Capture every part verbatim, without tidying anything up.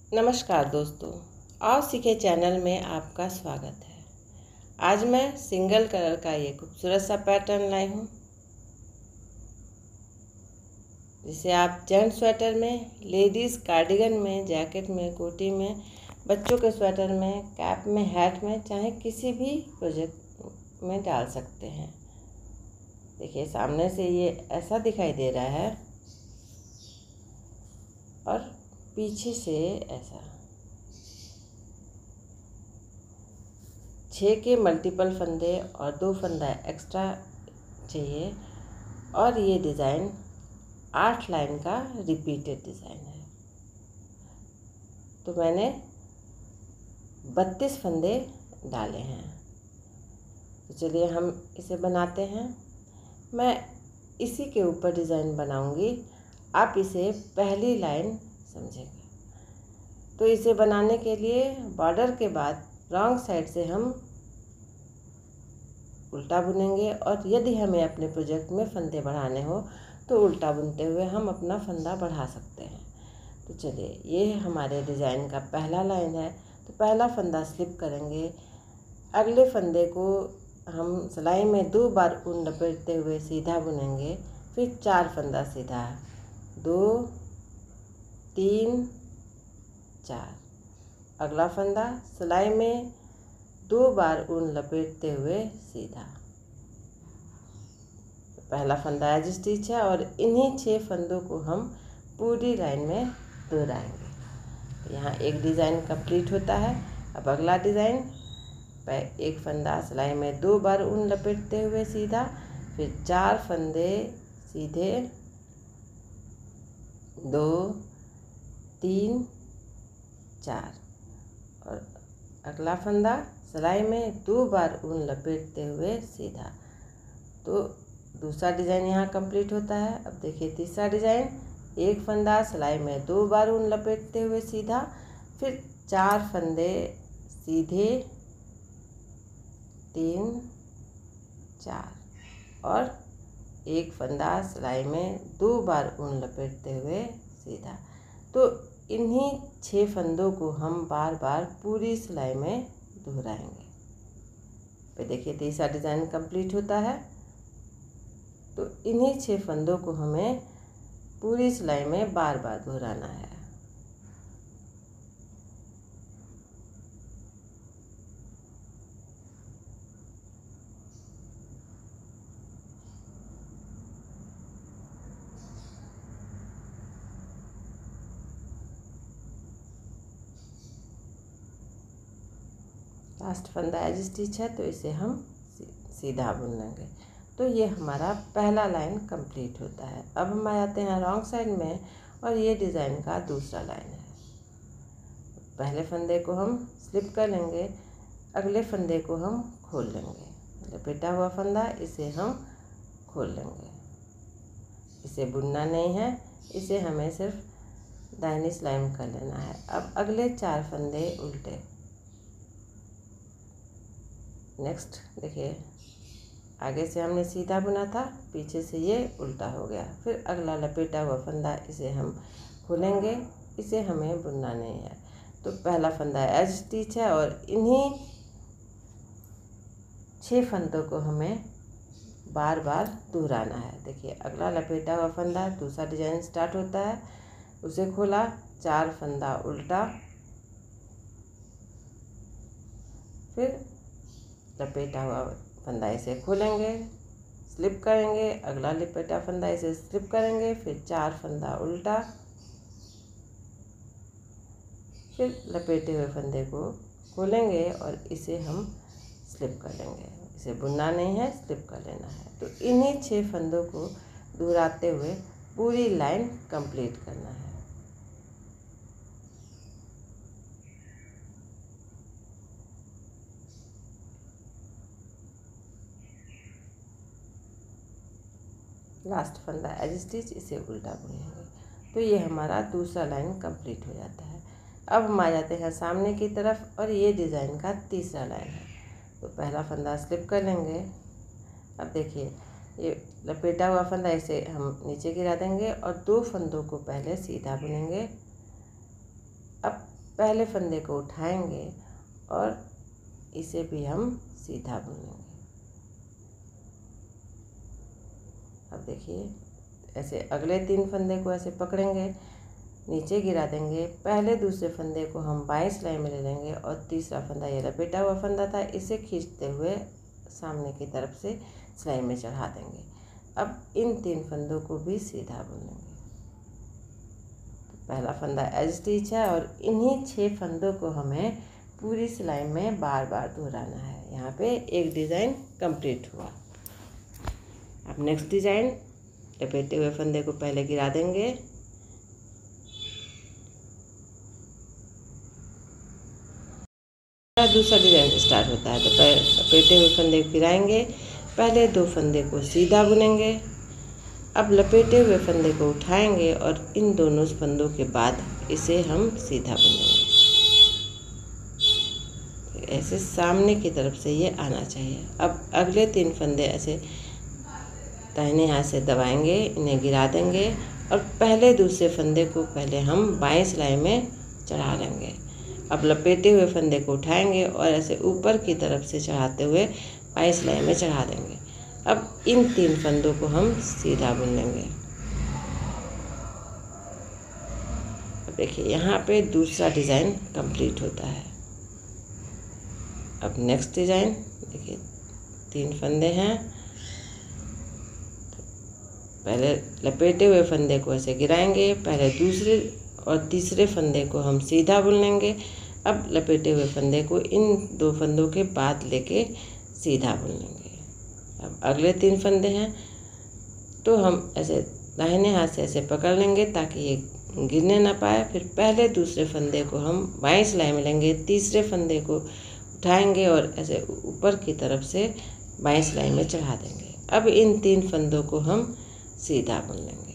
नमस्कार दोस्तों, आओ सीखे चैनल में आपका स्वागत है। आज मैं सिंगल कलर का ये खूबसूरत सा पैटर्न लाई हूँ, जिसे आप जेंट्स स्वेटर में, लेडीज़ कार्डिगन में, जैकेट में, कोटी में, बच्चों के स्वेटर में, कैप में, हैट में, चाहे किसी भी प्रोजेक्ट में डाल सकते हैं। देखिए, सामने से ये ऐसा दिखाई दे रहा है और पीछे से ऐसा। छः के मल्टीपल फंदे और दो फंदा एक्स्ट्रा चाहिए और ये डिज़ाइन आठ लाइन का रिपीटेड डिज़ाइन है। तो मैंने बत्तीस फंदे डाले हैं। तो चलिए हम इसे बनाते हैं। मैं इसी के ऊपर डिज़ाइन बनाऊंगी, आप इसे पहली लाइन समझेंगे। तो इसे बनाने के लिए बॉर्डर के बाद रॉन्ग साइड से हम उल्टा बुनेंगे और यदि हमें अपने प्रोजेक्ट में फंदे बढ़ाने हो तो उल्टा बुनते हुए हम अपना फंदा बढ़ा सकते हैं। तो चलिए, ये हमारे डिज़ाइन का पहला लाइन है। तो पहला फंदा स्लिप करेंगे, अगले फंदे को हम सिलाई में दो बार ऊन लपेटते हुए सीधा बुनेंगे, फिर चार फंदा सीधा, दो तीन चार। अगला फंदा सिलाई में दो बार ऊन लपेटते हुए सीधा। पहला फंदा एज स्टिच है और इन्हीं छः फंदों को हम पूरी लाइन में दोहराएंगे। तो यहाँ एक डिज़ाइन कंप्लीट होता है। अब अगला डिज़ाइन, एक फंदा सिलाई में दो बार ऊन लपेटते हुए सीधा, फिर चार फंदे सीधे, दो तीन चार। और अगला फंदा सिलाई में दो बार ऊन लपेटते हुए सीधा। तो दूसरा डिज़ाइन यहाँ कंप्लीट होता है। अब देखिए तीसरा डिज़ाइन, एक फंदा सिलाई में दो बार ऊन लपेटते हुए सीधा, फिर चार फंदे सीधे, तीन चार और एक फंदा सिलाई में दो बार ऊन लपेटते हुए सीधा। तो इन्हीं छः फंदों को हम बार बार पूरी सिलाई में दोहराएंगे। फिर देखिए तीसरा डिज़ाइन कंप्लीट होता है। तो इन्हीं छः फंदों को हमें पूरी सिलाई में बार बार दोहराना है। लास्ट फंदा एज स्टिच है, तो इसे हम सीधा बुन लेंगे। तो ये हमारा पहला लाइन कंप्लीट होता है। अब हम आ जाते हैं रॉन्ग साइड में और ये डिज़ाइन का दूसरा लाइन है। पहले फंदे को हम स्लिप कर लेंगे, अगले फंदे को हम खोल लेंगे। लपेटा हुआ फंदा इसे हम खोल लेंगे। इसे बुनना नहीं है, इसे हमें सिर्फ दाहिनी सिलाई में कर लेना है। अब अगले चार फंदे उल्टे। नेक्स्ट देखिए, आगे से हमने सीधा बुना था, पीछे से ये उल्टा हो गया। फिर अगला लपेटा हुआ फंदा इसे हम खोलेंगे, इसे हमें बुनना नहीं है। तो पहला फंदा एज स्टिच है और इन्हीं छः फंदों को हमें बार बार दोहराना है। देखिए अगला लपेटा हुआ फंदा, दूसरा डिजाइन स्टार्ट होता है, उसे खोला, चार फंदा उल्टा, फिर लपेटा हुआ फंदा इसे खोलेंगे, स्लिप करेंगे, अगला लपेटा फंदा इसे स्लिप करेंगे, फिर चार फंदा उल्टा, फिर लपेटे हुए फंदे को खोलेंगे और इसे हम स्लिप कर लेंगे। इसे बुनना नहीं है, स्लिप कर लेना है। तो इन्हीं छः फंदों को दोहराते हुए पूरी लाइन कंप्लीट करना है। लास्ट फंदा एज स्टिच, इसे उल्टा बुनेंगे। तो ये हमारा दूसरा लाइन कंप्लीट हो जाता है। अब हम आ जाते हैं सामने की तरफ और ये डिज़ाइन का तीसरा लाइन है। तो पहला फंदा स्लिप कर लेंगे। अब देखिए ये लपेटा हुआ फंदा इसे हम नीचे गिरा देंगे और दो फंदों को पहले सीधा बुनेंगे। अब पहले फंदे को उठाएंगे और इसे भी हम सीधा बुनेंगे। अब देखिए, ऐसे अगले तीन फंदे को ऐसे पकड़ेंगे, नीचे गिरा देंगे, पहले दूसरे फंदे को हम बाईं सिलाई में ले लेंगे और तीसरा फंदा, ये लपेटा हुआ फंदा था, इसे खींचते हुए सामने की तरफ से सिलाई में चढ़ा देंगे। अब इन तीन फंदों को भी सीधा बुनेंगे। तो पहला फंदा एज स्टिच है और इन्हीं छः फंदों को हमें पूरी सिलाई में बार बार दोहराना है। यहाँ पे एक डिज़ाइन कंप्लीट हुआ। अब नेक्स्ट डिज़ाइन, लपेटे हुए फंदे को पहले गिरा देंगे, दूसरा डिज़ाइन स्टार्ट होता है। तो लपेटे हुए फंदे को गिराएंगे, पहले दो फंदे को सीधा बुनेंगे। अब लपेटे हुए फंदे को उठाएंगे और इन दोनों फंदों के बाद इसे हम सीधा बुनेंगे। ऐसे सामने की तरफ से ये आना चाहिए। अब अगले तीन फंदे ऐसे दाहिने हाथ से दबाएंगे, इन्हें गिरा देंगे और पहले दूसरे फंदे को पहले हम बाएं सिलाई में चढ़ा लेंगे। अब लपेटे हुए फंदे को उठाएंगे और ऐसे ऊपर की तरफ से चढ़ाते हुए बाएं सिलाई में चढ़ा देंगे। अब इन तीन फंदों को हम सीधा बुन लेंगे। अब देखिए, यहाँ पे दूसरा डिज़ाइन कंप्लीट होता है। अब नेक्स्ट डिज़ाइन देखिए, तीन फंदे हैं, पहले लपेटे हुए फंदे को ऐसे गिराएंगे, पहले दूसरे और तीसरे फंदे को हम सीधा बुन लेंगे। अब लपेटे हुए फंदे को इन दो फंदों के बाद लेके सीधा बुन लेंगे। अब अगले तीन फंदे हैं, तो हम ऐसे दाहिने हाथ से ऐसे पकड़ लेंगे ताकि ये गिरने ना पाए। फिर पहले दूसरे फंदे को हम बाईं सिलाई में लेंगे, तीसरे फंदे को उठाएंगे और ऐसे ऊपर की तरफ से बाईं सिलाई में चढ़ा देंगे। अब इन तीन फंदों को हम सीधा बुन लेंगे।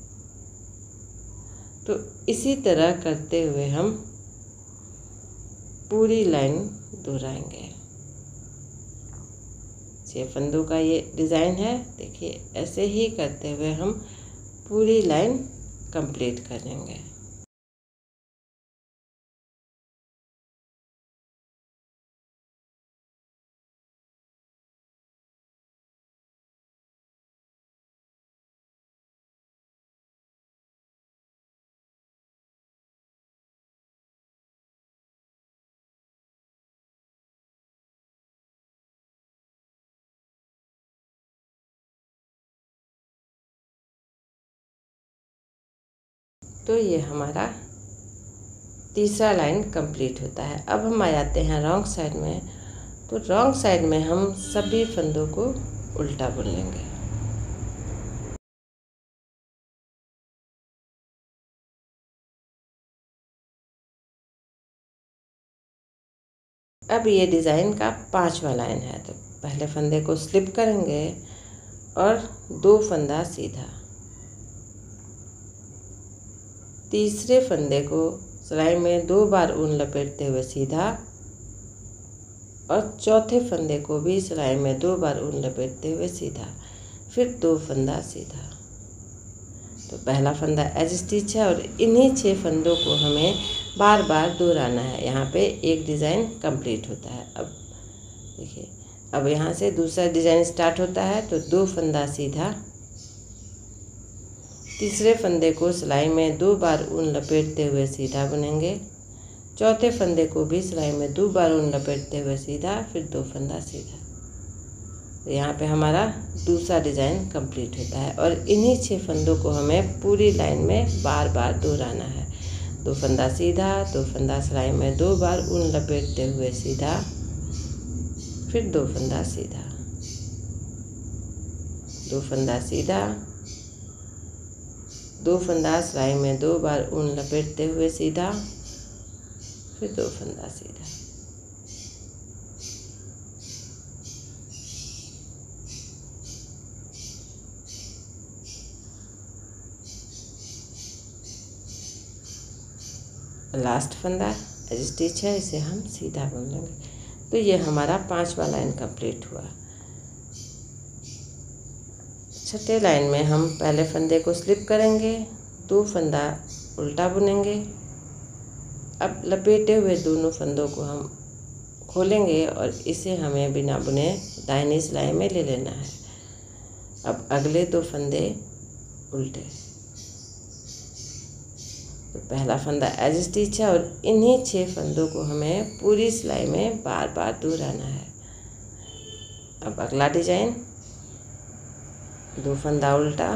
तो इसी तरह करते हुए हम पूरी लाइन दोहराएंगे। छह फंदों का ये डिज़ाइन है। देखिए, ऐसे ही करते हुए हम पूरी लाइन कंप्लीट करेंगे। तो ये हमारा तीसरा लाइन कंप्लीट होता है। अब हम आ जाते हैं रॉन्ग साइड में। तो रॉन्ग साइड में हम सभी फंदों को उल्टा बुन लेंगे। अब ये डिज़ाइन का पांचवा लाइन है। तो पहले फंदे को स्लिप करेंगे और दो फंदा सीधा, तीसरे फंदे को सिलाई में दो बार ऊन लपेटते हुए सीधा और चौथे फंदे को भी सिलाई में दो बार ऊन लपेटते हुए सीधा, फिर दो फंदा सीधा। तो पहला फंदा एज स्टिच है और इन्हीं छः फंदों को हमें बार बार दोहराना है। यहाँ पे एक डिज़ाइन कंप्लीट होता है। अब देखिए, अब यहाँ से दूसरा डिज़ाइन स्टार्ट होता है। तो दो फंदा सीधा, तीसरे फंदे को सिलाई में दो बार ऊन लपेटते हुए सीधा बुनेंगे, चौथे फंदे को भी सिलाई में दो बार ऊन लपेटते हुए सीधा, फिर दो फंदा सीधा। तो यहाँ पे हमारा दूसरा डिज़ाइन कंप्लीट होता है और इन्हीं छः फंदों को हमें पूरी लाइन में बार बार दोहराना है। दो फंदा सीधा, दो फंदा सिलाई में दो बार ऊन लपेटते हुए सीधा, फिर दो फंदा सीधा, दो फंदा सीधा, दो फंदा सिलाई में दो बार ऊन लपेटते हुए सीधा, फिर दो फंदा सीधा। लास्ट फंदा एज स्टिच है, इसे हम सीधा बुन लेंगे। तो ये हमारा पांचवा लाइन कंप्लीट हुआ। छठे लाइन में हम पहले फंदे को स्लिप करेंगे, दो फंदा उल्टा बुनेंगे, अब लपेटे हुए दोनों फंदों को हम खोलेंगे और इसे हमें बिना बुने दाहिनी सिलाई में ले लेना है। अब अगले दो फंदे उल्टे, तो पहला फंदा एज स्टिच है और इन्हीं छह फंदों को हमें पूरी सिलाई में बार बार दोहराना है। अब अगला डिजाइन, दो फंदा उल्टा,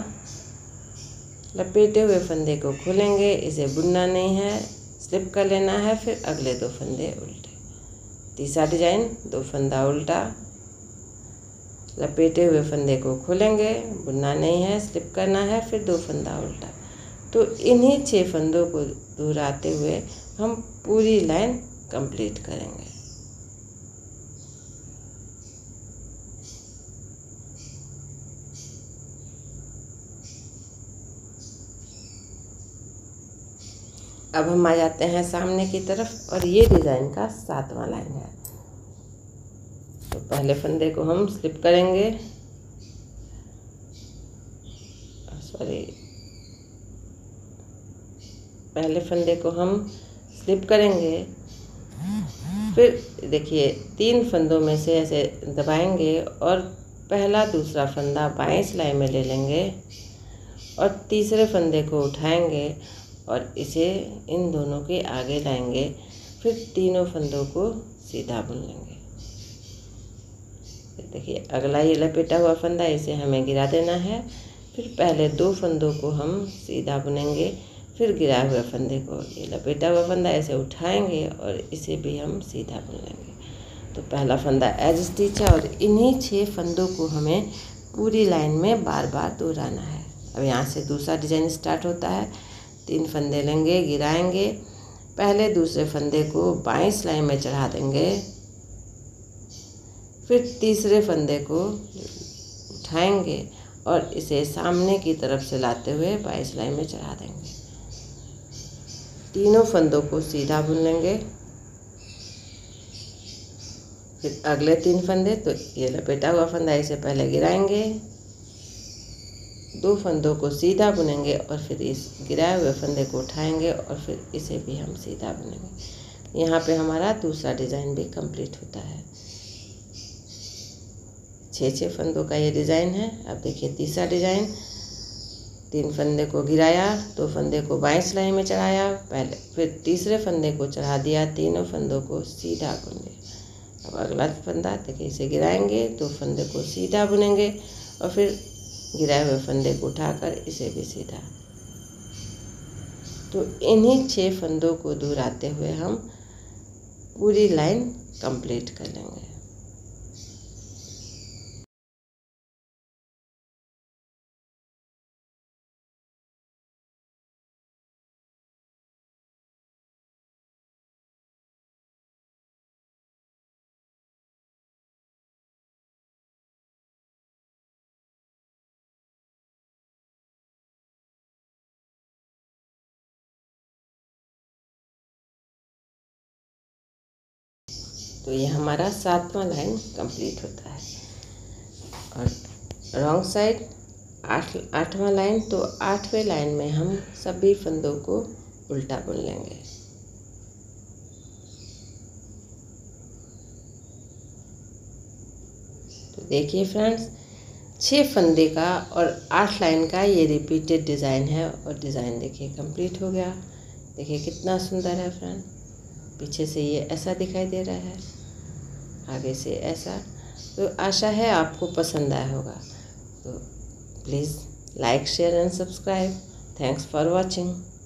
लपेटे हुए फंदे को खोलेंगे, इसे बुनना नहीं है, स्लिप कर लेना है, फिर अगले दो फंदे उल्टे। तीसरा डिजाइन, दो फंदा उल्टा, लपेटे हुए फंदे को खोलेंगे, बुनना नहीं है, स्लिप करना है, फिर दो फंदा उल्टा। तो इन्हीं छह फंदों को दोहराते हुए हम पूरी लाइन कंप्लीट करेंगे। अब हम आ जाते हैं सामने की तरफ और ये डिज़ाइन का सातवां लाइन है। तो पहले फंदे को हम स्लिप करेंगे, सॉरी पहले फंदे को हम स्लिप करेंगे, फिर देखिए तीन फंदों में से ऐसे दबाएंगे और पहला दूसरा फंदा बाएं सिलाई में ले लेंगे और तीसरे फंदे को उठाएंगे और इसे इन दोनों के आगे लाएंगे, फिर तीनों फंदों को सीधा बुन लेंगे। देखिए अगला ये लपेटा हुआ फंदा, इसे हमें गिरा देना है, फिर पहले दो फंदों को हम सीधा बुनेंगे, फिर गिरा हुए फंदे को, ये लपेटा हुआ फंदा ऐसे उठाएंगे और इसे भी हम सीधा बुन लेंगे। तो पहला फंदा एज स्टिच है और इन्हीं छह फंदों को हमें पूरी लाइन में बार बार दोहराना है। अब यहाँ से दूसरा डिजाइन स्टार्ट होता है। तीन फंदे लेंगे, गिराएंगे, पहले दूसरे फंदे को बाएं सिलाई में चढ़ा देंगे, फिर तीसरे फंदे को उठाएंगे और इसे सामने की तरफ से लाते हुए बाएं सिलाई में चढ़ा देंगे। तीनों फंदों को सीधा बुन लेंगे, फिर अगले तीन फंदे, तो ये लपेटा हुआ फंदा इसे पहले गिराएंगे, दो फंदों को सीधा बुनेंगे और फिर इस गिराए हुए फंदे को उठाएंगे और फिर इसे भी हम सीधा बुनेंगे। यहाँ पे हमारा दूसरा डिज़ाइन भी कंप्लीट होता है। छः छः फंदों का ये डिज़ाइन है। अब देखिए तीसरा डिज़ाइन, तीन फंदे को गिराया, दो फंदे को बाएं सिलाई में चढ़ाया, पहले फिर तीसरे फंदे को चढ़ा दिया, तीनों फंदों को सीधा बुन लिया। अब अगला फंदा देखिए, इसे गिराएंगे, दो फंदे को सीधा बुनेंगे और फिर गिराए हुए फंदे को उठाकर इसे भी सीधा। तो इन्हीं छह फंदों को दोहराते हुए हम पूरी लाइन कंप्लीट कर लेंगे। तो ये हमारा सातवां लाइन कंप्लीट होता है। और रॉन्ग साइड आठ आठवां लाइन, तो आठवें लाइन में हम सभी फंदों को उल्टा बुन लेंगे। तो देखिए फ्रेंड्स, छः फंदे का और आठ लाइन का ये रिपीटेड डिज़ाइन है और डिज़ाइन देखिए कंप्लीट हो गया। देखिए कितना सुंदर है फ्रेंड, पीछे से ये ऐसा दिखाई दे रहा है, आगे से ऐसा। तो आशा है आपको पसंद आया होगा। तो please like, share and subscribe. Thanks for watching.